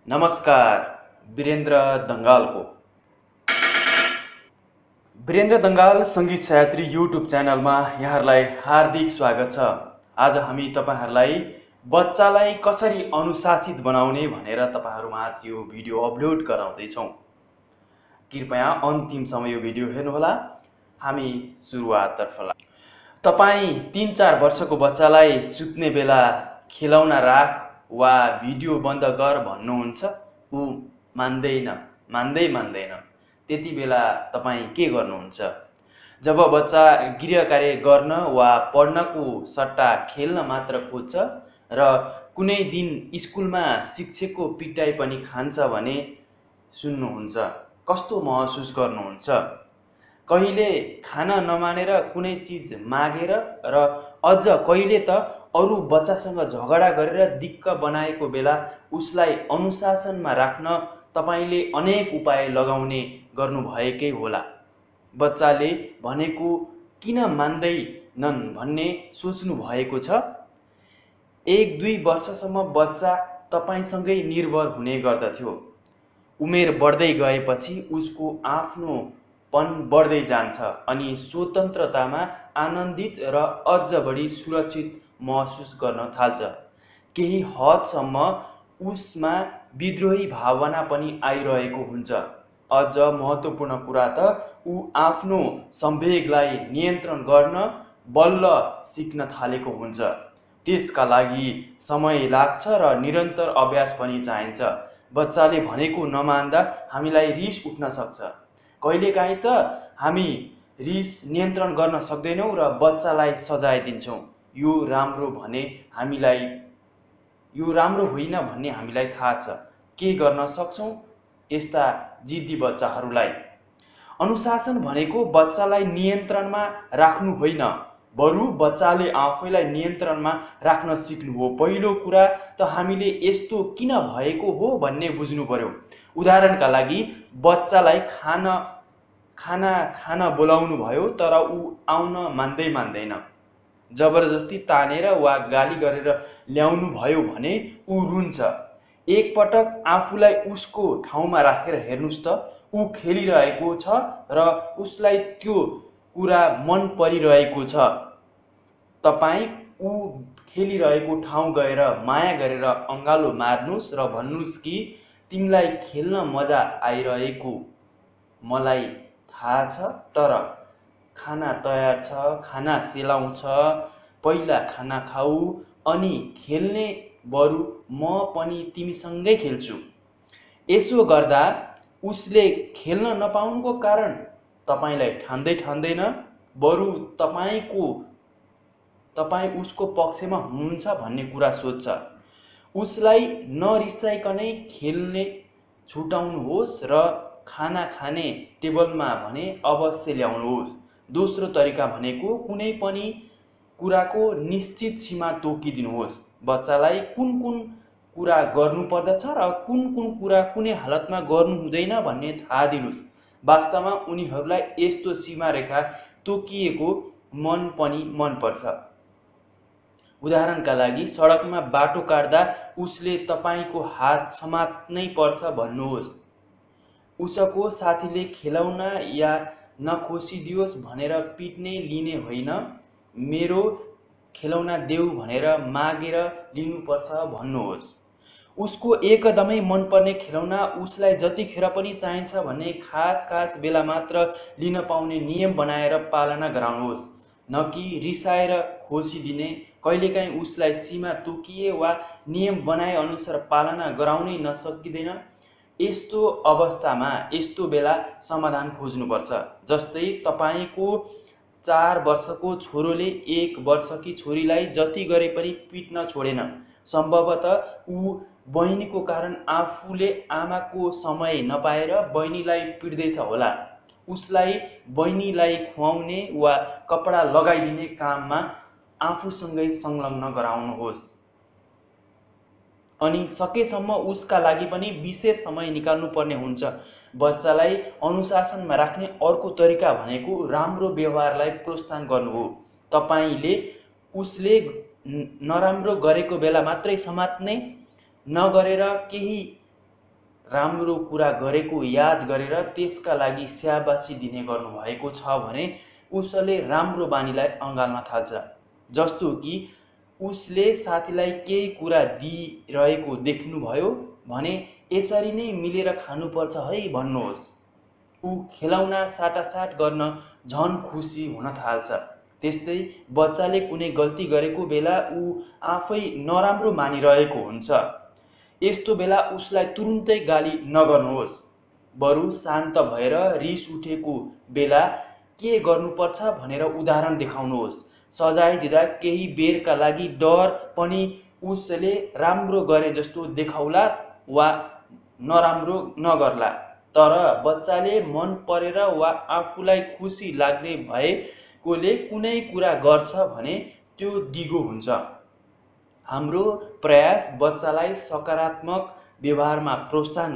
नमस्कार। वीरेन्द्र दङ्गालको वीरेन्द्र दङ्गाल सङ्गीत सायत्री युट्युब च्यानलमा यहाँहरूलाई हार्दिक स्वागत छ। आज हामी तपाईहरूलाई बच्चालाई कसरी अनुशासित बनाउने भनेर तपाईहरूमाझ यो भिडियो अपलोड गराउँदैछौँ। कृपया अन्तिमसम्म यो भिडियो हेर्नुहोला। हामी सुरुवाततर्फ तपाईँ 3-4 वर्षको बच्चालाई सुत्ने बेला खेलौना राख वा भिडियो बन्द गर भन्नुहुन्छ, ऊ मान्दैन। त्यति बेला तपाईँ के गर्नुहुन्छ? जब बच्चा गृह कार्य गर्न वा पढ्नको सट्टा खेल्न मात्र खोज्छ र कुनै दिन स्कुलमा शिक्षकको पिटाइ पनि खान्छ भने सुन्नुहुन्छ, कस्तो महसुस गर्नुहुन्छ? कहिले खाना नमानेर कुनै चिज मागेर र अझ कहिले त अरू बच्चासँग झगडा गरेर दिक्क बनाएको बेला उसलाई अनुशासनमा राख्न तपाईले अनेक उपाय लगाउने गर्नुभएकै होला। बच्चाले भनेको किन मान्दैनन् भन्ने सोच्नु भएको छ? 1-2 वर्षसम्म बच्चा तपाईसँगै निर्भर हुने गर्दथ्यो। उमेर बढ्दै गएपछि उसको आफ्नोपन बढ्दै जान्छ अनि स्वतन्त्रतामा आनन्दित र अझ बढी सुरक्षित महसुस गर्न थाल्छ। केही हदसम्म उसमा विद्रोही भावना पनि आइरहेको हुन्छ। अझ महत्त्वपूर्ण कुरा त ऊ आफ्नो संवेगलाई नियन्त्रण गर्न बल्ल सिक्न थालेको हुन्छ। त्यसका लागि समय लाग्छ र निरन्तर अभ्यास पनि चाहिन्छ। बच्चाले भनेको नमान्दा हामीलाई रिस उठ्न सक्छ। कहिलेकाहीँ त हामी रिस नियन्त्रण गर्न सक्दैनौँ र बच्चालाई सजाय दिन्छौँ। यो राम्रो होइन भन्ने हामीलाई थाहा छ। के गर्न सक्छौँ यस्ता जिद्दी बच्चाहरूलाई? अनुशासन भनेको बच्चालाई नियन्त्रणमा राख्नु होइन, बरु बच्चाले आफैलाई नियन्त्रणमा राख्न सिक्नु हो। पहिलो कुरा त हामीले यस्तो किन भएको हो भन्ने बुझ्नु पर्यो। उदाहरणका लागि बच्चालाई खाना खान बोलाउनु भयो तर ऊ आउन मान्दैन। जबरजस्ती तानेर वा गाली गरेर ल्याउनु भयो भने ऊ रुन्छ। एकपटक आफूलाई उसको ठाउँमा राखेर हेर्नुस् त, ऊ खेलिरहेको छ र उसलाई त्यो कुरा मन परिरहेको छ। तपाईँ ऊ खेलिरहेको ठाउँ गएर माया गरेर अँगालो मार्नुस् र भन्नुस् कि तिमीलाई खेल्न मजा आइरहेको मलाई थाहा छ, तर खाना तयार छ, खाना सेलाउँछ, पहिला खाना खाऊ अनि खेल्ने, बरु म पनि तिमीसँगै खेल्छु। यसो गर्दा उसले खेल्न नपाउनुको कारण तपाईलाई ठान्दैन, बरु तपाईँ उसको पक्षमा हुनुहुन्छ भन्ने कुरा सोच्छ। उसलाई नरिसाइकनै खेल्ने छुटाउनुहोस् र खाना खाने टेबलमा भने अवश्य ल्याउनुहोस्। दोस्रो तरिका भनेको कुनै पनि कुराको निश्चित सीमा तोकिदिनुहोस्। बच्चालाई कुन कुरा गर्नु पर्दछ र कुन कुरा कुनै हालतमा गर्नु हुँदैन भन्ने थाहा दिनुस्। वास्तवमा उनीहरूलाई यस्तो सीमा रेखा तोकिएको मन पर्छ। उदाहरणका लागि सडकमा बाटो काट्दा उसले तपाईको हात समात्नै पर्छ भन्नुहोस्। उसको साथीले खेलौना या नखोसिदियोस् भनेर पिट्ने लिने होइन, मेरो खेलौना देऊ भनेर मागेर लिनुपर्छ भन्नुहोस्। उसको एकदमै मनपर्ने खेलौना उसलाई जतिखेर पनि चाहिन्छ भन्ने खास बेला मात्र लिन पाउने नियम बनाएर पालना गराउनुहोस्, न कि रिसाएर खोसिदिने। कहिलेकाहीँ उसलाई सीमा तोकिए वा नियम बनाए अनुसार पालना गराउनै नसकिँदैन। यस्तो अवस्थामा यस्तो बेला समाधान खोज्नुपर्छ। जस्तै तपाईको 4 वर्षको छोरोले 1 वर्षकी छोरीलाई जति गरे पनि पिट्न छोडेन। सम्भवतः ऊ बहिनीको कारण आफूले आमाको समय नपाएर बहिनीलाई पिट्दैछ होला। उसलाई बहिनीलाई खुवाउने वा कपडा लगाइदिने काममा आफूसँगै संलग्न गराउनुहोस् अनि सकेसम्म उसका लागि पनि विशेष समय निकाल्नु पर्ने हुन्छ। बच्चालाई अनुशासनमा राख्ने अर्को तरिका भनेको राम्रो व्यवहारलाई प्रोत्साहन गर्नु हो। तपाईले उसले नराम्रो गरेको बेला मात्रै समात्ने नगरेर केही राम्रो कुरा गरेको याद गरेर त्यसका लागि स्याबासी दिने गर्नुभएको छ भने उसले राम्रो बानीलाई अँगाल्न थाल्छ। जस्तो कि उसले साथीलाई केही कुरा दिइरहेको देख्नुभयो भने यसरी नै मिलेर खानुपर्छ है भन्नुहोस्। ऊ खेलाउना साटासाट गर्न झन खुसी हुन थाल्छ। त्यस्तै बच्चाले कुनै गल्ती गरेको बेला ऊ आफै नराम्रो मानिरहेको हुन्छ। यस्तो बेला उसलाई तुरुन्तै गाली नगर्नुहोस्, बरु शान्त भएर रिस उठेको बेला के गर्नुपर्छ भनेर उदाहरण देखाउनुहोस्। सजाय दिँदा केही बेरका लागि डर पनि उसले राम्रो गरे जस्तो देखाउला वा नराम्रो नगर्ला, तर बच्चाले मन परेर वा आफूलाई खुसी लाग्ने भएकोले कुनै कुरा गर्छ भने त्यो दिगो हुन्छ। हाम्रो प्रयास बच्चालाई सकारात्मक व्यवहारमा प्रोत्साहन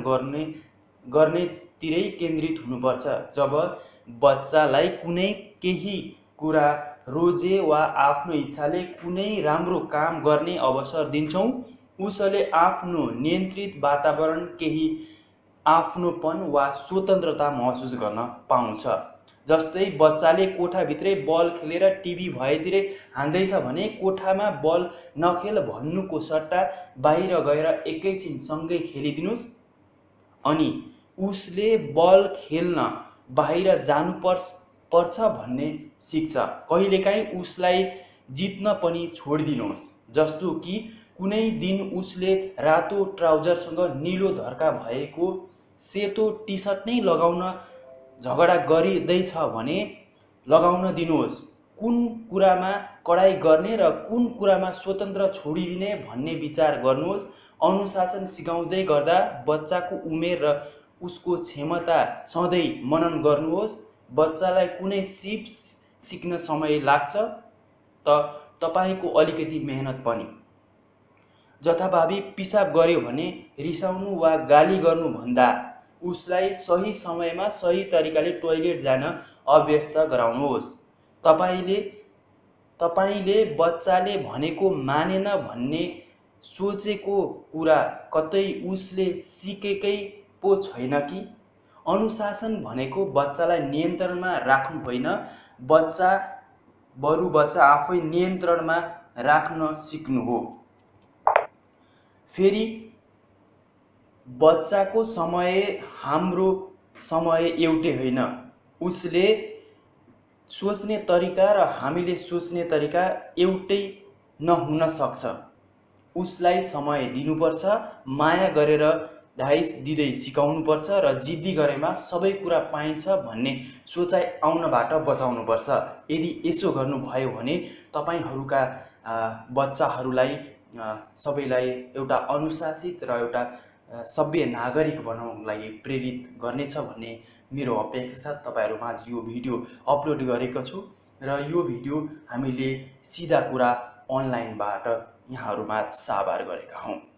गर्नेतिरै केन्द्रित हुनुपर्छ। जब बच्चालाई कुनै केही कुरा रोजे वा आफ्नो इच्छाले कुनै राम्रो काम गर्ने अवसर दिन्छौँ, उसले आफ्नो नियन्त्रित वातावरण केही आफ्नोपन वा स्वतन्त्रता महसुस गर्न पाउँछ। जस्तै बच्चाले कोठाभित्रै बल खेलेर टिभी भएतिरै हान्दैछ भने कोठामा बल नखेल भन्नुको सट्टा बाहिर गएर एकैछिन सँगै खेलिदिनुस्, अनि उसले बल खेल्न बाहिर जानुपर्छ भन्ने सिक्छ। कहिलेकाहीँ उसलाई जित्न पनि छोडिदिनुहोस्। जस्तो कि कुनै दिन उसले रातो ट्राउजरसँग निलो धर्का भएको सेतो टी सर्ट नै लगाउन झगडा गरिँदैछ भने लगाउन दिनुहोस्। कुन कुरामा कडाइ गर्ने र कुन कुरामा स्वतन्त्र छोडिदिने भन्ने विचार गर्नुहोस्। अनुशासन सिकाउँदै गर्दा बच्चाको उमेर र उसको क्षमता सधैँ मनन गर्नुहोस्। बच्चालाई कुनै सिप सिक्न समय लाग्छ त तपाईँको अलिकति मेहनत पनि। जथाभावी पिसाब गर्यो भने रिसाउनु वा गाली गर्नुभन्दा उसलाई सही समयमा सही तरिकाले टोयलेट जान अभ्यस्त गराउनुहोस्। तपाईँले बच्चाले भनेको मानेन भन्ने सोचेको कुरा कतै उसले सिकेकै पो छैन कि? अनुशासन भनेको बच्चालाई नियन्त्रणमा राख्नु होइन, बरु बच्चा आफै नियन्त्रणमा राख्न सिक्नु हो। फेरि बच्चाको समय हाम्रो समय एउटै होइन। उसले सोच्ने तरिका र हामीले सोच्ने तरिका एउटै नहुन सक्छ। उसलाई समय दिनुपर्छ, माया गरेर ढाइस दिँदै सिकाउनुपर्छ र जिद्दी गरेमा सबै कुरा पाइन्छ भन्ने सोचाइ आउनबाट बचाउनुपर्छ। यदि यसो गर्नुभयो भने तपाईँहरूका बच्चाहरूलाई सबैलाई एउटा अनुशासित र एउटा सभ्य नागरिक बनाउनको लागि प्रेरित गर्नेछ भन्ने मेरो अपेक्षा छ। तपाईँहरूमाझ यो भिडियो अपलोड गरेको छु र यो भिडियो हामीले सिधा कुरा अनलाइनबाट यहाँहरूमाझ साभार गरेका हौँ।